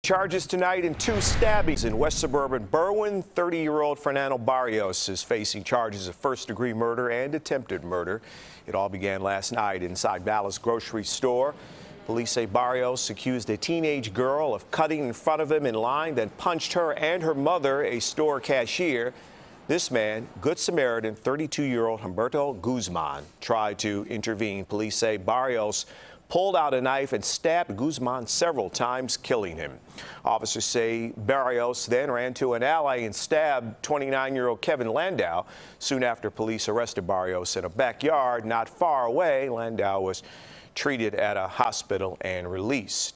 Charges tonight in two stabbings in west suburban Berwyn. 30-year-old Fernando Barrios is facing charges of first-degree murder and attempted murder. It all began last night inside Dallas grocery store. Police say Barrios accused a teenage girl of cutting in front of him in line, then punched her and her mother, a store cashier. This man, Good Samaritan 32-year-old Humberto Guzman, tried to intervene. Police say Barrios pulled out a knife and stabbed Guzman several times, killing him. Officers say Barrios then ran to an alley and stabbed 29-year-old Kevin Landau. Soon after, police arrested Barrios in a backyard not far away. Landau was treated at a hospital and released.